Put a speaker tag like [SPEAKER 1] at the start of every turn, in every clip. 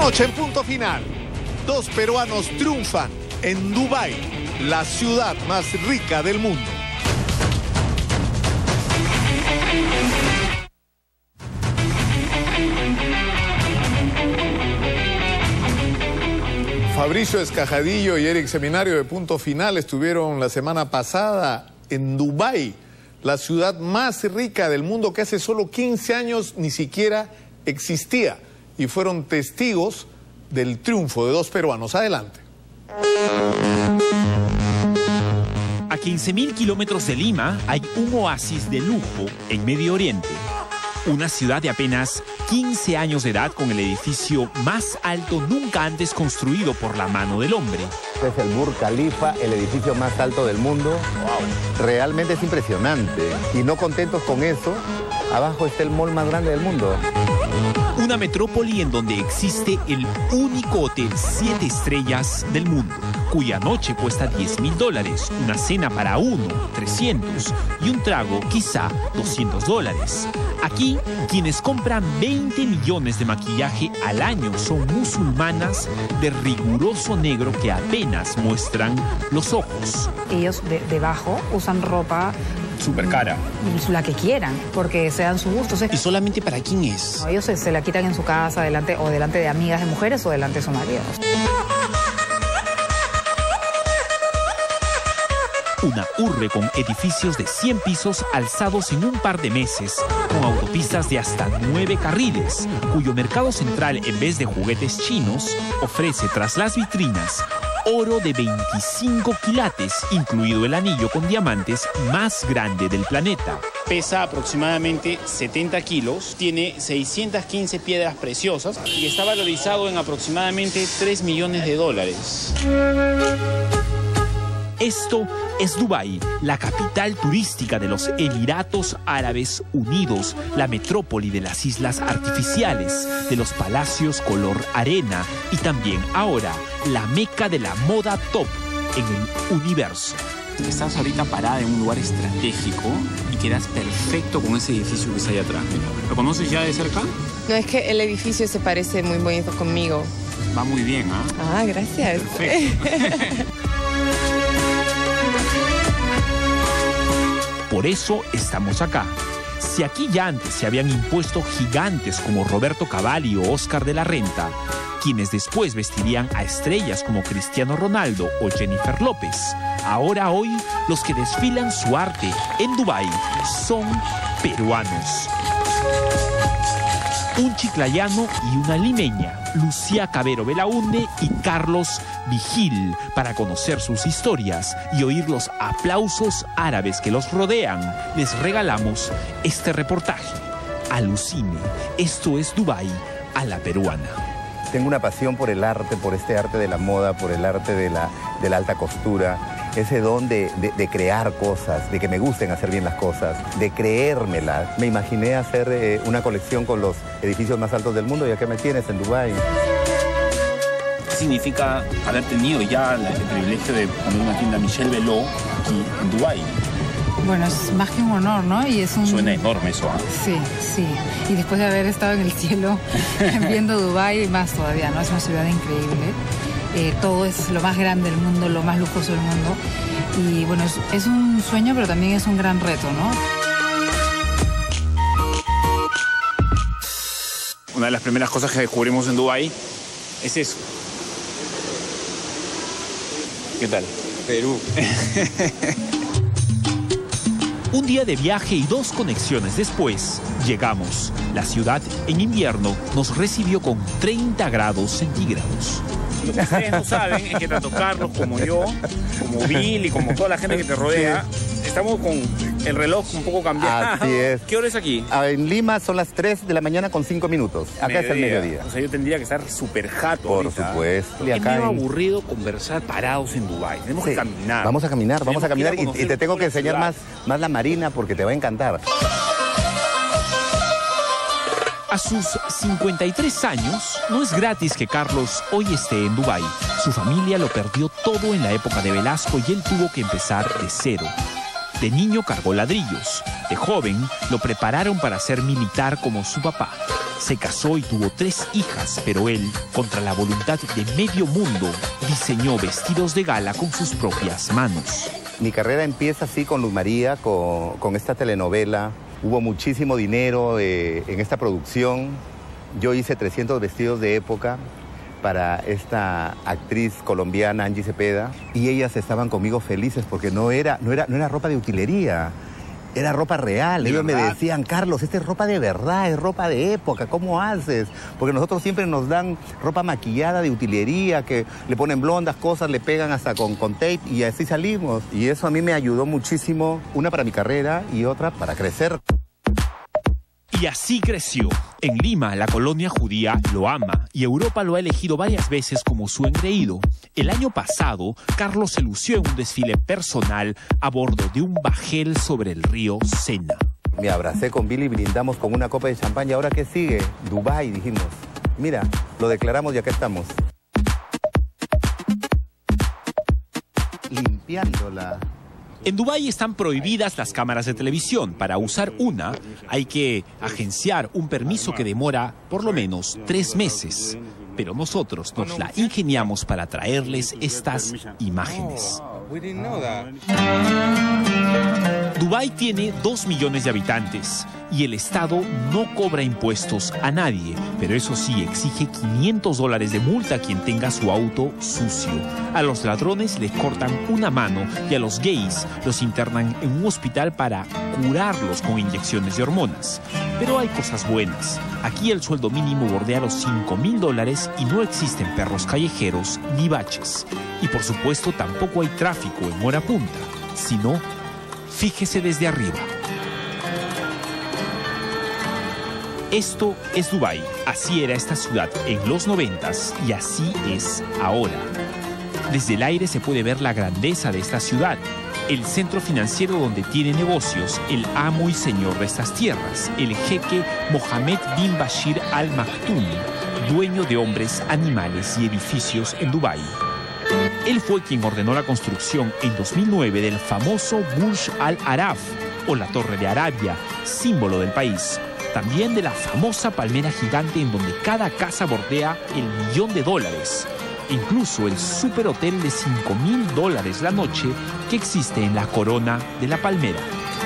[SPEAKER 1] Anoche en Punto Final, 2 peruanos triunfan en Dubái, la ciudad más rica del mundo. Fabricio Escajadillo y Eric Seminario de Punto Final estuvieron la semana pasada en Dubái, la ciudad más rica del mundo que hace solo 15 años ni siquiera existía, y fueron testigos del triunfo de 2 peruanos. Adelante.
[SPEAKER 2] A 15.000 kilómetros de Lima hay un oasis de lujo en Medio Oriente. Una ciudad de apenas 15 años de edad con el edificio más alto nunca antes construido por la mano del hombre.
[SPEAKER 3] Es el Burj Khalifa, el edificio más alto del mundo. Wow. Realmente es impresionante. Y no contentos con eso, abajo está el mall más grande del mundo.
[SPEAKER 2] Una metrópoli en donde existe el único hotel 7 estrellas del mundo, cuya noche cuesta $10.000, una cena para uno, 300, y un trago, quizá, $200. Aquí, quienes compran 20 millones de maquillaje al año son musulmanas de riguroso negro que apenas muestran los ojos.
[SPEAKER 4] Ellos debajo usan ropa
[SPEAKER 2] súper cara.
[SPEAKER 4] La que quieran, porque se dan su gusto.
[SPEAKER 2] ¿Y solamente para quién es?
[SPEAKER 4] No, ellos se la quitan en su casa, delante de amigas de mujeres o delante de sus maridos.
[SPEAKER 2] Una urbe con edificios de 100 pisos alzados en un par de meses, con autopistas de hasta 9 carriles, cuyo mercado central, en vez de juguetes chinos, ofrece tras las vitrinas oro de 25 quilates, incluido el anillo con diamantes más grande del planeta.
[SPEAKER 5] Pesa aproximadamente 70 kilos, tiene 615 piedras preciosas y está valorizado en aproximadamente $3 millones.
[SPEAKER 2] Esto es Dubái, la capital turística de los Emiratos Árabes Unidos, la metrópoli de las islas artificiales, de los palacios color arena y también ahora la meca de la moda top en el universo.
[SPEAKER 5] Estás ahorita parada en un lugar estratégico y quedas perfecto con ese edificio que está ahí atrás. ¿Lo conoces ya de cerca?
[SPEAKER 6] No, es que el edificio se parece muy bonito conmigo.
[SPEAKER 5] Va muy bien, ¿ah?
[SPEAKER 6] Ah, gracias.
[SPEAKER 5] Perfecto.
[SPEAKER 2] Por eso estamos acá. Si aquí ya antes se habían impuesto gigantes como Roberto Cavalli o Oscar de la Renta, quienes después vestirían a estrellas como Cristiano Ronaldo o Jennifer López, ahora hoy los que desfilan su arte en Dubái son peruanos. Un chiclayano y una limeña, Lucía Cabero Belaunde y Carlos Vigil, para conocer sus historias y oír los aplausos árabes que los rodean. Les regalamos este reportaje. Alucine, esto es Dubái a la peruana.
[SPEAKER 3] Tengo una pasión por el arte, por este arte de la moda, por el arte de la alta costura. Ese don de crear cosas, de que me gusten hacer bien las cosas, de creérmelas. Me imaginé hacer una colección con los edificios más altos del mundo, y acá me tienes en Dubái.
[SPEAKER 5] ¿Qué significa haber tenido ya el privilegio de poner una tienda Michel Beló aquí en Dubái?
[SPEAKER 4] Bueno, es más que un honor, ¿no? Y es un...
[SPEAKER 5] Suena enorme eso, ¿eh?
[SPEAKER 4] Sí, sí. Y después de haber estado en el cielo viendo Dubái, más todavía, ¿no? Es una ciudad increíble. Todo es lo más grande del mundo, lo más lujoso del mundo. Y bueno, es un sueño, pero también es un gran reto, ¿no?
[SPEAKER 5] Una de las primeras cosas que descubrimos en Dubái es eso. ¿Qué tal? Perú.
[SPEAKER 2] Un día de viaje y 2 conexiones después, llegamos. La ciudad en invierno nos recibió con 30 grados centígrados.
[SPEAKER 5] Lo que ustedes no saben es que tanto Carlos como yo, como Bill y como toda la gente que te rodea, estamos con el reloj un poco cambiado.
[SPEAKER 3] Así es.
[SPEAKER 5] ¿Qué hora es aquí?
[SPEAKER 3] En Lima son las 3 de la mañana con 5 minutos. Acá es el mediodía.
[SPEAKER 5] O sea, yo tendría que estar súper jato
[SPEAKER 3] Por
[SPEAKER 5] ahorita.
[SPEAKER 3] supuesto.
[SPEAKER 5] Es medio aburrido conversar parados en Dubái. Tenemos que caminar.
[SPEAKER 3] Vamos a caminar y te tengo que enseñar más la marina porque te va a encantar.
[SPEAKER 2] A sus 53 años, no es gratis que Carlos hoy esté en Dubái. Su familia lo perdió todo en la época de Velasco y él tuvo que empezar de cero. De niño cargó ladrillos. De joven lo prepararon para ser militar como su papá. Se casó y tuvo 3 hijas, pero él, contra la voluntad de medio mundo, diseñó vestidos de gala con sus propias manos.
[SPEAKER 3] Mi carrera empieza así con Luz María, con esta telenovela. Hubo muchísimo dinero en esta producción. Yo hice 300 vestidos de época para esta actriz colombiana, Angie Cepeda, y ellas estaban conmigo felices porque no era ropa de utilería. Era ropa real. Ellos me decían, Carlos, esta es ropa de verdad, es ropa de época, ¿cómo haces? Porque nosotros siempre nos dan ropa maquillada de utilería, que le ponen blondas, cosas, le pegan hasta con tape y así salimos. Y eso a mí me ayudó muchísimo, una para mi carrera y otra para crecer.
[SPEAKER 2] Y así creció. En Lima, la colonia judía lo ama y Europa lo ha elegido varias veces como su engreído. El año pasado, Carlos se lució en un desfile personal a bordo de un bajel sobre el río Sena.
[SPEAKER 3] Me abracé con Billy, brindamos con una copa de champán. ¿Y ahora qué sigue? Dubái, dijimos. Mira, lo declaramos y acá estamos. Limpiándola.
[SPEAKER 2] En Dubái están prohibidas las cámaras de televisión. Para usar una, hay que agenciar un permiso que demora por lo menos 3 meses. Pero nosotros nos la ingeniamos para traerles estas imágenes. Dubái tiene 2 millones de habitantes y el Estado no cobra impuestos a nadie, pero eso sí exige $500 de multa a quien tenga su auto sucio. A los ladrones les cortan una mano y a los gays los internan en un hospital para curarlos con inyecciones de hormonas. Pero hay cosas buenas. Aquí el sueldo mínimo bordea los $5.000 y no existen perros callejeros ni baches. Y por supuesto tampoco hay tráfico en hora punta, sino fíjese desde arriba. Esto es Dubái. Así era esta ciudad en los 90s y así es ahora. Desde el aire se puede ver la grandeza de esta ciudad, el centro financiero donde tiene negocios el amo y señor de estas tierras, el jeque Mohammed bin Bashir Al Maktoum, dueño de hombres, animales y edificios en Dubái. Él fue quien ordenó la construcción en 2009 del famoso Burj Al Arab, o la Torre de Arabia, símbolo del país. También de la famosa palmera gigante en donde cada casa bordea el $1.000.000. Incluso el superhotel de $5.000 la noche que existe en la corona de la palmera.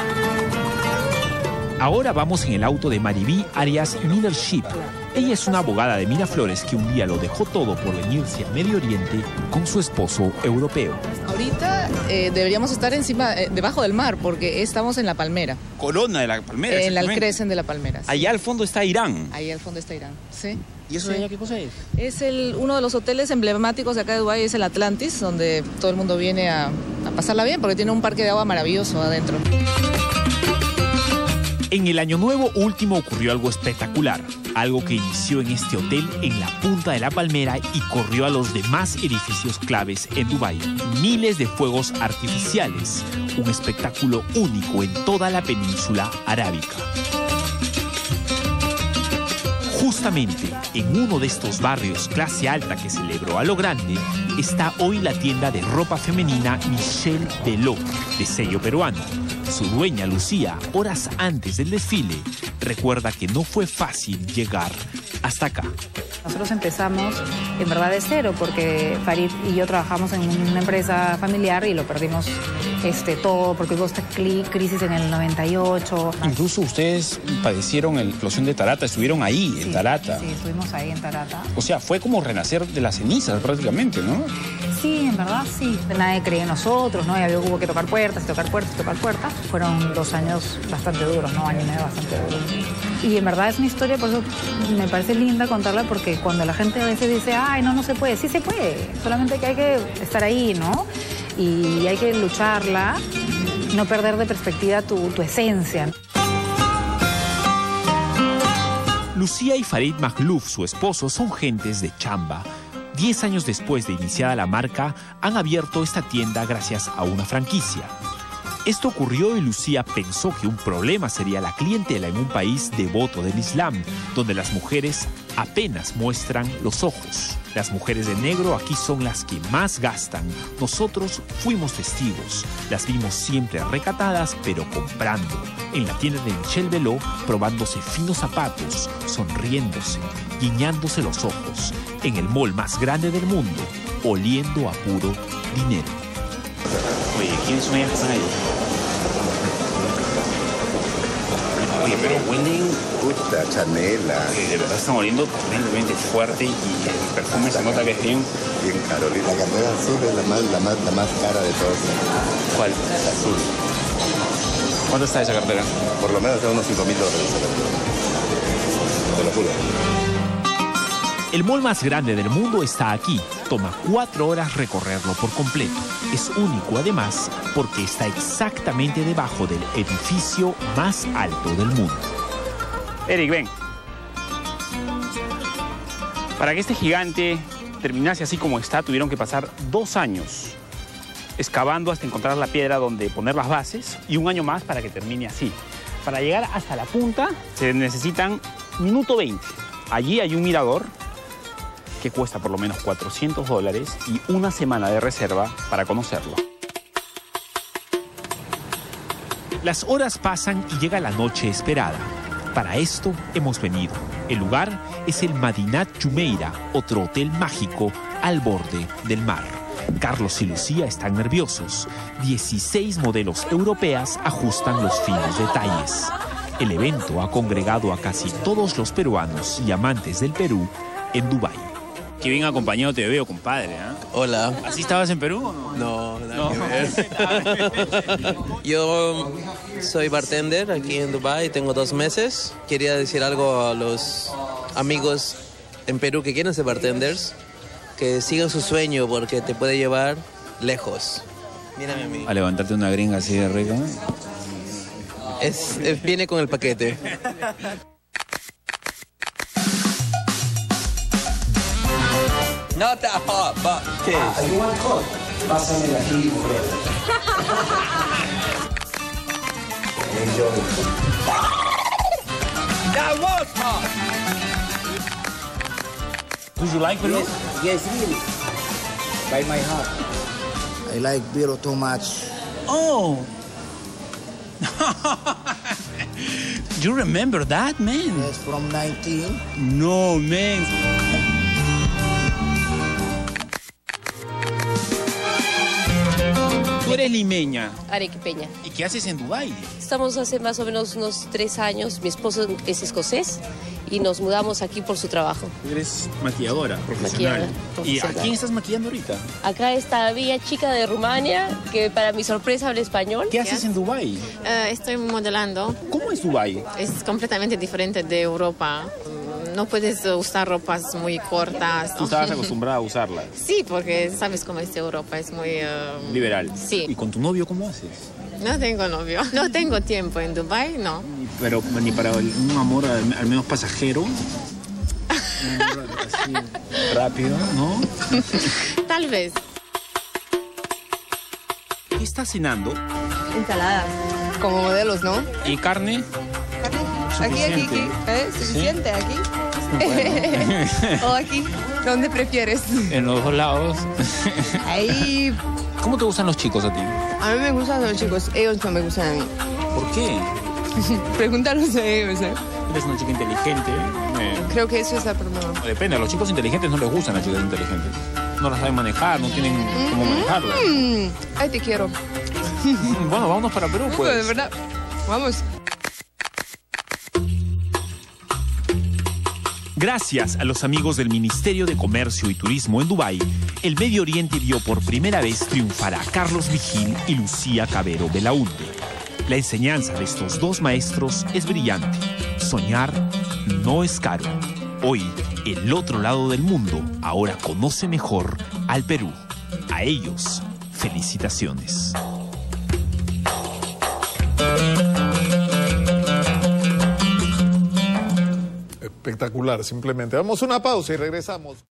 [SPEAKER 2] Ahora vamos en el auto de Maribí Arias Middleship. Ella es una abogada de Miraflores que un día lo dejó todo por venirse a Medio Oriente con su esposo europeo.
[SPEAKER 7] Ahorita deberíamos estar debajo del mar porque estamos en la palmera.
[SPEAKER 5] Corona de la palmera.
[SPEAKER 7] En el Crescent de la palmera. Sí.
[SPEAKER 5] Allá al fondo está Irán.
[SPEAKER 7] Ahí al fondo está Irán, sí.
[SPEAKER 5] ¿Y eso de allá qué cosa es?
[SPEAKER 7] Es uno de los hoteles emblemáticos de acá de Dubái, es el Atlantis, donde todo el mundo viene a pasarla bien porque tiene un parque de agua maravilloso adentro.
[SPEAKER 2] En el año nuevo último ocurrió algo espectacular, algo que inició en este hotel en la punta de la palmera y corrió a los demás edificios claves en Dubái. Miles de fuegos artificiales, un espectáculo único en toda la península arábica. Justamente en uno de estos barrios clase alta que celebró a lo grande, está hoy la tienda de ropa femenina Michelle Belot, de sello peruano. Su dueña, Lucía, horas antes del desfile, recuerda que no fue fácil llegar hasta acá.
[SPEAKER 4] Nosotros empezamos en verdad de cero porque Farid y yo trabajamos en una empresa familiar y lo perdimos todo porque hubo esta crisis en el 98.
[SPEAKER 5] Incluso ustedes padecieron la explosión de Tarata, estuvieron ahí en Tarata.
[SPEAKER 4] Sí, estuvimos ahí en Tarata.
[SPEAKER 5] O sea, fue como renacer de las cenizas prácticamente, ¿no?
[SPEAKER 4] Sí, en verdad sí. Nadie creía en nosotros, ¿no? Y hubo que tocar puertas, tocar puertas, tocar puertas. Fueron 2 años bastante duros, ¿no? Año y medio bastante duros. Y en verdad es una historia, por eso me parece linda contarla, porque cuando la gente a veces dice, ay, no se puede. Sí se puede, solamente que hay que estar ahí, ¿no? Y hay que lucharla, no perder de perspectiva tu esencia.
[SPEAKER 2] Lucía y Farid Makhlouf, su esposo, son gentes de chamba. 10 años después de iniciada la marca, han abierto esta tienda gracias a una franquicia. Esto ocurrió y Lucía pensó que un problema sería la clientela en un país devoto del Islam, donde las mujeres apenas muestran los ojos. Las mujeres de negro aquí son las que más gastan. Nosotros fuimos testigos. Las vimos siempre recatadas, pero comprando. En la tienda de Michelle Beló, probándose finos zapatos, sonriéndose, guiñándose los ojos. En el mall más grande del mundo, oliendo a puro dinero.
[SPEAKER 5] Oye, ¿quiénes son ellas que están ahí? Oye, pero huelen...
[SPEAKER 3] Puta, Chanela.
[SPEAKER 5] De verdad están oliendo terriblemente fuerte y el perfume se nota que es bien...
[SPEAKER 3] Bien caro. La cartera azul es la más cara de todas.
[SPEAKER 5] ¿Cuál?
[SPEAKER 3] La azul.
[SPEAKER 5] ¿Cuánto está esa cartera?
[SPEAKER 3] Por lo menos unos $5.000 esa cartera. Te lo juro.
[SPEAKER 2] El mall más grande del mundo está aquí. Toma 4 horas recorrerlo por completo. Es único además porque está exactamente debajo del edificio más alto del mundo.
[SPEAKER 5] Eric, ven. Para que este gigante terminase así como está, tuvieron que pasar 2 años excavando hasta encontrar la piedra donde poner las bases y 1 año más para que termine así. Para llegar hasta la punta se necesitan minuto 20. Allí hay un mirador que cuesta por lo menos $400 y 1 semana de reserva para conocerlo.
[SPEAKER 2] Las horas pasan y llega la noche esperada. Para esto hemos venido. El lugar es el Madinat Jumeirah, otro hotel mágico al borde del mar. Carlos y Lucía están nerviosos. 16 modelos europeas ajustan los finos detalles. El evento ha congregado a casi todos los peruanos y amantes del Perú en Dubái.
[SPEAKER 5] Qué bien acompañado te veo, compadre, ¿eh?
[SPEAKER 8] Hola.
[SPEAKER 5] ¿Así estabas en Perú o no?
[SPEAKER 8] No, nada que ver. Yo soy bartender aquí en Dubái, tengo 2 meses. Quería decir algo a los amigos en Perú que quieren ser bartenders, que sigan su sueño porque te puede llevar lejos. Mírame a mí.
[SPEAKER 5] A levantarte una gringa así de rica.
[SPEAKER 8] Viene con el paquete. Not that hot, but taste.
[SPEAKER 9] You want cold? Pásame la aquí, mujer. Enjoy.
[SPEAKER 8] That was hot.
[SPEAKER 5] Do you like Peru?
[SPEAKER 9] Yes, really. By my heart. I like Peru too much.
[SPEAKER 5] Oh. You remember that, man?
[SPEAKER 9] Yes, from 19.
[SPEAKER 5] No, man. Tú eres limeña.
[SPEAKER 10] Arequipeña.
[SPEAKER 5] ¿Y qué haces en Dubái?
[SPEAKER 10] Estamos hace más o menos unos 3 años. Mi esposo es escocés y nos mudamos aquí por su trabajo.
[SPEAKER 5] Eres maquilladora profesional.
[SPEAKER 10] Maquilladora profesional.
[SPEAKER 5] ¿Y a quién estás maquillando ahorita?
[SPEAKER 10] Acá está la bella chica de Rumania, que para mi sorpresa habla español.
[SPEAKER 5] ¿Qué haces en Dubái?
[SPEAKER 11] Estoy modelando.
[SPEAKER 5] ¿Cómo es Dubái?
[SPEAKER 11] Es completamente diferente de Europa. No puedes usar ropas muy cortas.
[SPEAKER 5] Tú estabas acostumbrada a usarlas.
[SPEAKER 11] Sí, porque sabes cómo es Europa, es muy...
[SPEAKER 5] liberal.
[SPEAKER 11] Sí.
[SPEAKER 5] ¿Y con tu novio cómo haces?
[SPEAKER 11] No tengo novio. No tengo tiempo en Dubái, no.
[SPEAKER 5] Pero ni para un amor al menos pasajero. Un amor así, rápido, ¿no?
[SPEAKER 11] Tal vez.
[SPEAKER 5] ¿Qué estás cenando?
[SPEAKER 6] Ensaladas, como modelos, ¿no?
[SPEAKER 5] ¿Y carne?
[SPEAKER 6] Aquí. ¿Suficiente?
[SPEAKER 5] ¿Sí?
[SPEAKER 6] Aquí.
[SPEAKER 5] Bueno.
[SPEAKER 6] ¿O aquí? ¿Dónde prefieres?
[SPEAKER 5] En los 2 lados.
[SPEAKER 6] Ahí.
[SPEAKER 5] ¿Cómo te gustan los chicos a ti?
[SPEAKER 6] A mí me gustan los chicos, ellos no me gustan a mí.
[SPEAKER 5] ¿Por qué?
[SPEAKER 6] Pregúntalos a ellos, ¿eh?
[SPEAKER 5] Eres una chica inteligente.
[SPEAKER 6] Creo que eso es el problema.
[SPEAKER 5] Depende, a los chicos inteligentes no les gustan las chicas inteligentes. No las saben manejar, no tienen cómo manejarlas.
[SPEAKER 6] Ay, te quiero.
[SPEAKER 5] Bueno, vámonos para Perú, pues.
[SPEAKER 6] De verdad. Vamos.
[SPEAKER 2] Gracias a los amigos del Ministerio de Comercio y Turismo en Dubái, el Medio Oriente vio por primera vez triunfar a Carlos Vigil y Lucía Cabero Belaúnde. La enseñanza de estos 2 maestros es brillante. Soñar no es caro. Hoy, el otro lado del mundo ahora conoce mejor al Perú. A ellos, felicitaciones.
[SPEAKER 1] Espectacular, simplemente. Damos una pausa y regresamos.